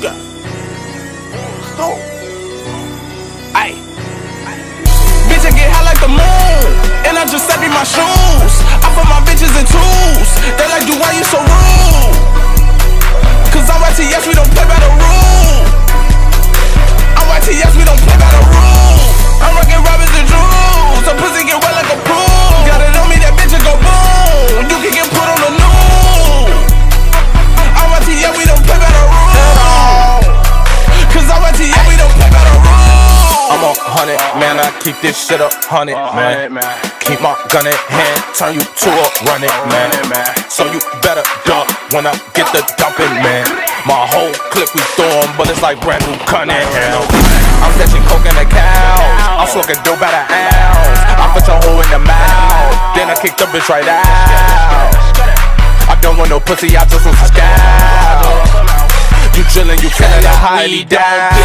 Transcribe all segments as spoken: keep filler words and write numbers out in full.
got? Oh. Ay. Bitch, I get high like the moon, and I just step in my shoes. I put my bitches in twos. They like, dude, why you so rude? Cause I'm Y T S, we don't play by the rules. I'm Y T S, we don't play by the rules. I'm rockin' Robbins and Drews. So pussy get wet like a pool. Got it on me, that bitch will go boom. You can get put on the news. I'm Y T S, we don't play by the rules. Cause I'm Y T S, we don't play by the rules. I'm a hundred, man, I keep this shit up hundred, man. Keep my gun in hand, turn you to a running man. So you better duck when I get the dumping, man. My whole clip we throwin' bullets like brand new cunning. I'm catching coke in the cows, I'm smoking dope by the ounce. I put your hoe in the mouth, then I kick the bitch right out. I don't want no pussy, I just want some scab. You drillin', you killin' a highly down.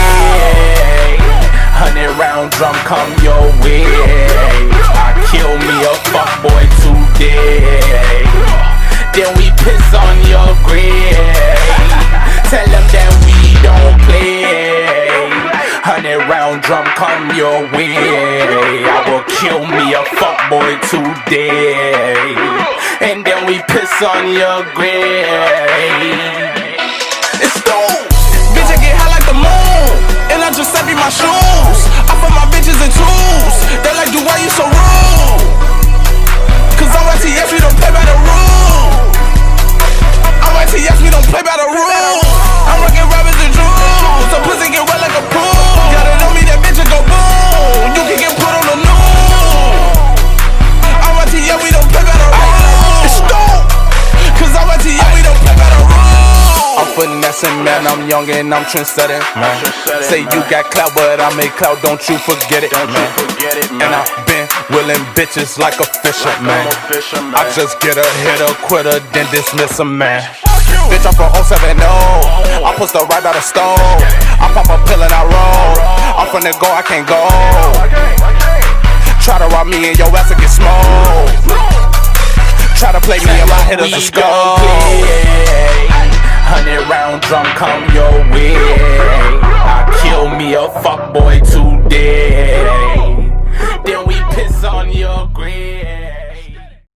Hundred round drum come your way. I kill me a fuckboy today. Then we piss on your grave. Tell them that we don't play. Hundred round drum come your way. I will kill me a fuckboy today. And then we piss on your grave. It's stone. Bitch, I get high like the moon, and I just step in my shoes. I put my bitches in twos. They like, dude, why you so rude? Cause I'm Y T S, we don't play by the rules. I'm Y T S, we don't play by the rules. I'm rockin' Robbins and Drews. So pussy get wet like a pool. Got it on me, that bitch will go boom. You can get put on the news. I'm Y T S, we don't play by the rules. It's stone. Cause I'm Y T S, we don't play by the rules. I'm finessing, man, I'm young and I'm trendsetting, man. Say you got clout, but I make clout, don't you forget it, man. And I've been willing bitches like a fisher, man. I just get a hitter, quitter, then dismiss a man. Bitch, I'm from oh seven oh, I push the right by the stove. I pop a pill and I roll, I'm finna go, I can't go. Try to rob me and your ass will get smoked. Try to play me and my hitters a skull. Hundred round drum come your way. I kill me a fuckboy today.